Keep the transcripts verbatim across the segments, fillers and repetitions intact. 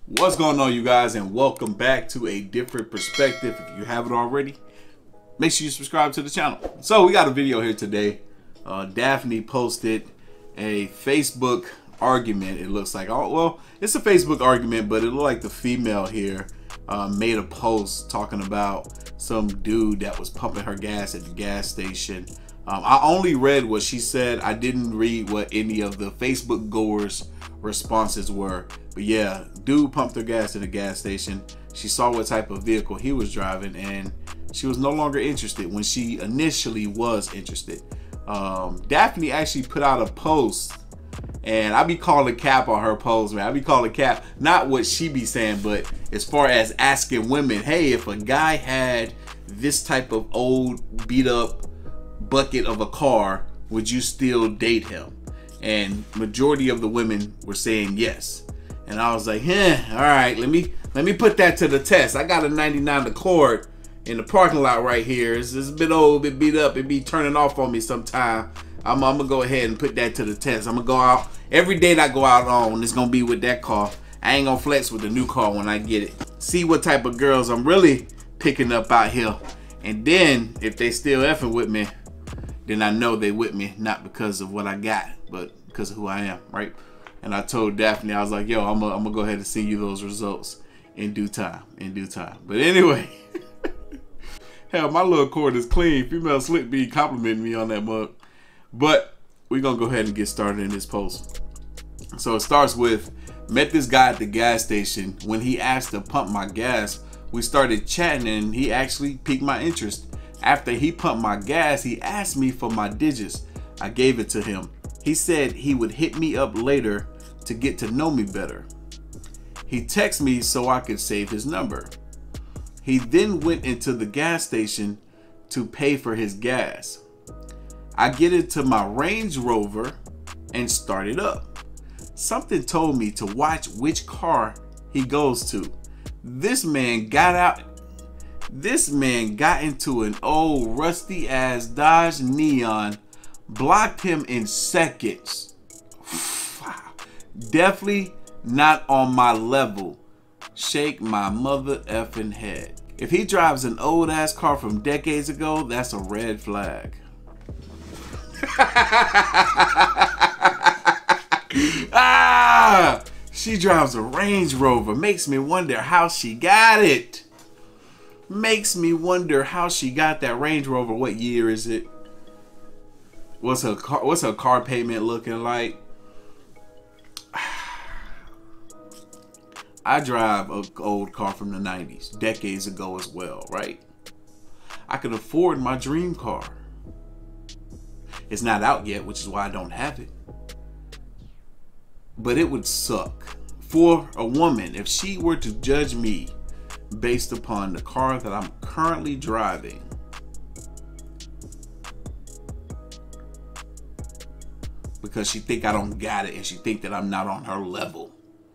What's going on, you guys, and welcome back to a different perspective. If you haven't already, make sure you subscribe to the channel. So we got a video here today. uh, Daphne posted a Facebook argument. It looks like, oh well, it's a Facebook argument, but it looked like the female here uh, made a post talking about some dude that was pumping her gas at the gas station. um, I only read what she said. I didn't read what any of the Facebook goers responses were. But yeah, dude pumped her gas at the gas station. She saw what type of vehicle he was driving, and she was no longer interested when she initially was interested. um, Daphne actually put out a post, and I be calling cap on her post, man. I be calling cap, not what she be saying, but as far as asking women, hey, if a guy had this type of old beat up bucket of a car, would you still date him? And majority of the women were saying yes. And I was like, eh, all right, let me let me put that to the test. I got a ninety-nine Accord in the parking lot right here. It's, it's a bit old, a bit beat up. It be turning off on me sometime. I'm, I'm gonna go ahead and put that to the test. I'm gonna go out every day that I go out on. It's gonna be with that car. I ain't gonna flex with the new car when I get it. See what type of girls I'm really picking up out here. And then if they still effing with me, then I know they with me, not because of what I got, but because of who I am, right? And I told Daphne, I was like, yo, I'm gonna go ahead and send you those results in due time, in due time. But anyway, hell, my little cord is clean. Female Slick B complimenting me on that mug. But we're gonna go ahead and get started in this post. So it starts with, met this guy at the gas station. When he asked to pump my gas, we started chatting and he actually piqued my interest. After he pumped my gas, he asked me for my digits. I gave it to him. He said he would hit me up later to get to know me better. He texted me so I could save his number. He then went into the gas station to pay for his gas. I get into my Range Rover and start it up. Something told me to watch which car he goes to. This man got out. This man got into an old rusty ass Dodge Neon, blocked him in seconds. Definitely not on my level. Shake my mother effing head. If he drives an old ass car from decades ago, that's a red flag. Ah, she drives a Range Rover. Makes me wonder how she got it. Makes me wonder how she got that Range Rover. What year is it? What's her car, what's her car payment looking like? I drive an old car from the nineties, decades ago as well, right? I could afford my dream car. It's not out yet, which is why I don't have it. But it would suck for a woman if she were to judge me based upon the car that I'm currently driving. Because she think I don't got it and she think that I'm not on her level.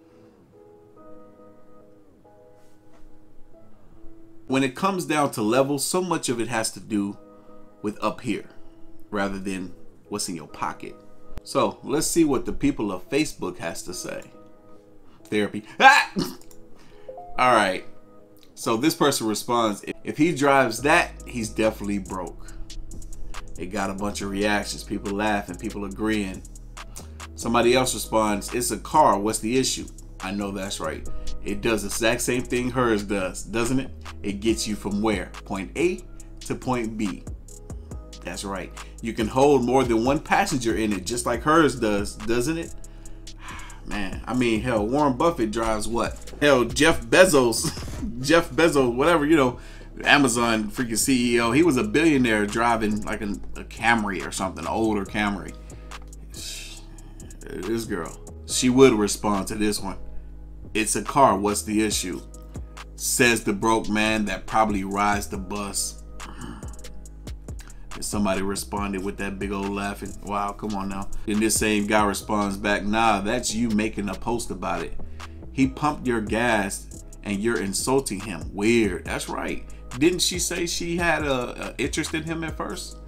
When it comes down to levels, so much of it has to do with up here rather than what's in your pocket. So let's see what the people of Facebook has to say. Therapy. Ah! All right. So this person responds, if he drives that, he's definitely broke. It got a bunch of reactions, people laughing, people agreeing. Somebody else responds, it's a car, what's the issue? I know that's right. It does the exact same thing hers does, doesn't it? It gets you from where? Point A to point B. That's right. You can hold more than one passenger in it, just like hers does, doesn't it? Man, I mean, hell, Warren Buffett drives what? Hell, Jeff Bezos, Jeff Bezos, whatever, you know, Amazon freaking C E O. He was a billionaire driving like a, a Camry or something, an older Camry. This girl, she would respond to this one. It's a car, what's the issue? Says the broke man that probably rides the bus. And somebody responded with that big old laughing. Wow, come on now. Then this same guy responds back, nah, that's you making a post about it. He pumped your gas and you're insulting him. Weird. That's right. Didn't she say she had a, a interest in him at first?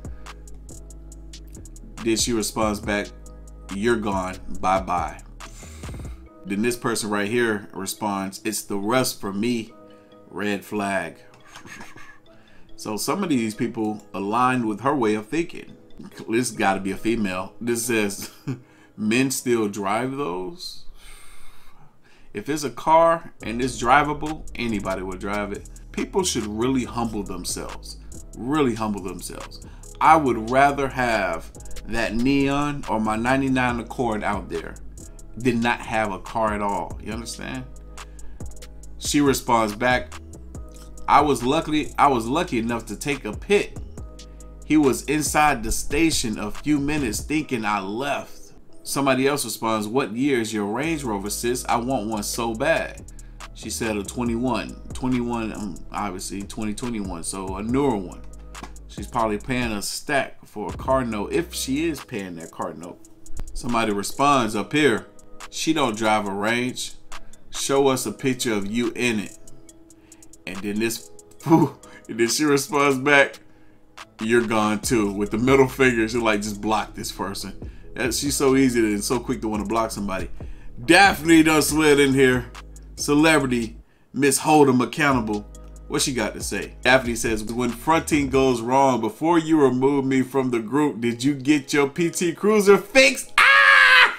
Then she responds back, you're gone. Bye-bye. Then this person right here responds, "It's the rust for me, red flag." So some of these people aligned with her way of thinking. This got to be a female. This says, "Men still drive those?" If it's a car and it's drivable, anybody would drive it. People should really humble themselves. Really humble themselves. I would rather have that neon or my ninety-nine Accord out there than not have a car at all. You understand? She responds back, I was lucky I was lucky enough to take a pit. He was inside the station a few minutes thinking I left. Somebody else responds, "What year is your Range Rover, sis? I want one so bad." She said a twenty-one. twenty-one, um, obviously twenty twenty-one, so a newer one. She's probably paying a stack for a car note, if she is paying that car note. Somebody responds up here, "She don't drive a Range. Show us a picture of you in it." And then this, and then she responds back, "You're gone too," with the middle finger. She's like, just block this person. She's so easy and so quick to want to block somebody. Daphne done slid in here. Celebrity, Miss Hold 'em accountable. What she got to say? Daphne says, "When fronting goes wrong, before you remove me from the group, did you get your P T Cruiser fixed?" Ah!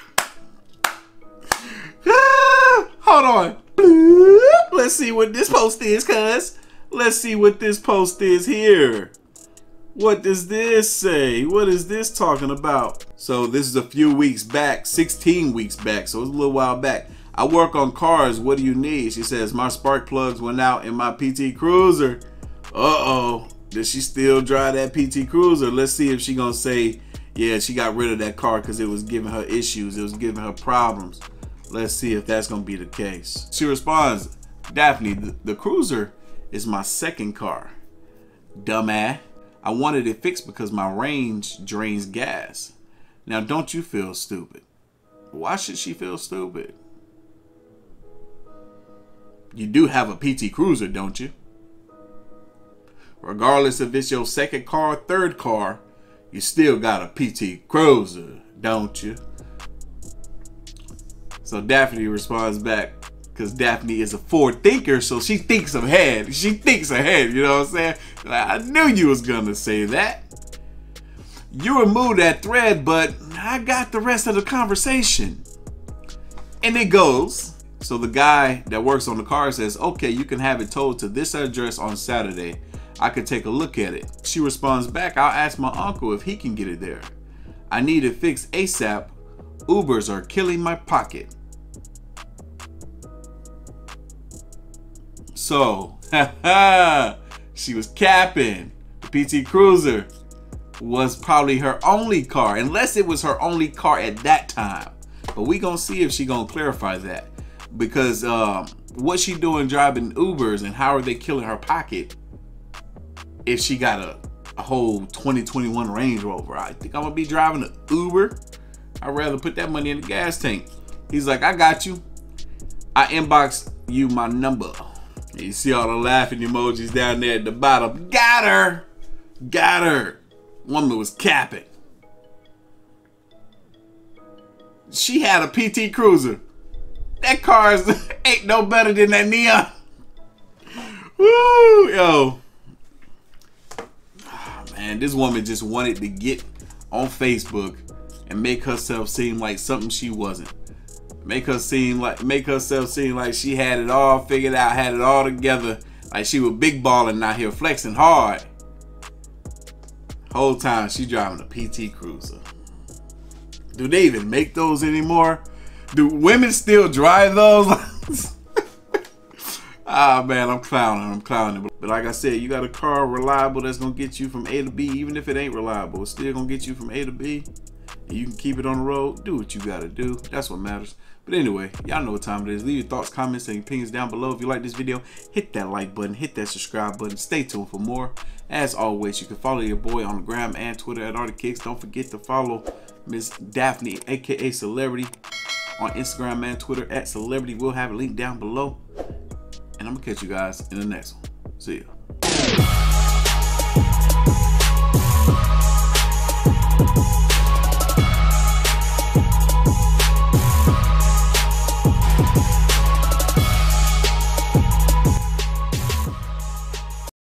Ah! Hold on. Let's see what this post is, cuz. Let's see what this post is here. What does this say? What is this talking about? So this is a few weeks back, sixteen weeks back, so it's a little while back. "I work on cars, what do you need?" She says, "My spark plugs went out in my P T Cruiser." Uh-oh, does she still drive that P T Cruiser? Let's see if she gonna say, yeah, she got rid of that car because it was giving her issues, it was giving her problems. Let's see if that's gonna be the case. She responds, "Daphne, the, the Cruiser is my second car. Dumbass. I wanted it fixed because my Range drains gas. Now don't you feel stupid." Why should she feel stupid? You do have a P T Cruiser, don't you? Regardless if it's your second car or third car, you still got a P T Cruiser, don't you? So Daphne responds back, because Daphne is a forward thinker, so she thinks ahead. She thinks ahead, you know what I'm saying? Like, I knew you was gonna say that. "You removed that thread, but I got the rest of the conversation." And it goes. So the guy that works on the car says, "Okay, you can have it towed to this address on Saturday. I could take a look at it." She responds back, "I'll ask my uncle if he can get it there. I need it fixed ASAP. Ubers are killing my pocket." So, she was capping. The P T Cruiser was probably her only car, unless it was her only car at that time. But we gonna see if she gonna clarify that. Because um, what she doing driving Ubers and how are they killing her pocket if she got a, a whole twenty twenty-one Range Rover? I think I'm gonna be driving an Uber. I'd rather put that money in the gas tank. He's like, "I got you. I inboxed you my number." And you see all the laughing emojis down there at the bottom. Got her. Got her. Woman was capping. She had a P T Cruiser. That car is, ain't no better than that neon. Woo, yo. Oh, man, this woman just wanted to get on Facebook and make herself seem like something she wasn't. Make her seem like, make herself seem like she had it all figured out, had it all together, like she was big balling out here flexing hard. Whole time she driving a P T Cruiser. Do they even make those anymore? Do women still drive those? Ah, man, I'm clowning, I'm clowning. But like I said, you got a car reliable that's gonna get you from A to B, even if it ain't reliable, it's still gonna get you from A to B. And you can keep it on the road. Do what you gotta do. That's what matters. But anyway, y'all know what time it is. Leave your thoughts, comments, and opinions down below. If you like this video, hit that like button, hit that subscribe button. Stay tuned for more. As always, you can follow your boy on the gram and Twitter at Artofkickz. Don't forget to follow Miss Daphne, aka Celebrity, on Instagram and Twitter at Celebrity. We'll have a link down below. And I'm gonna catch you guys in the next one. See ya.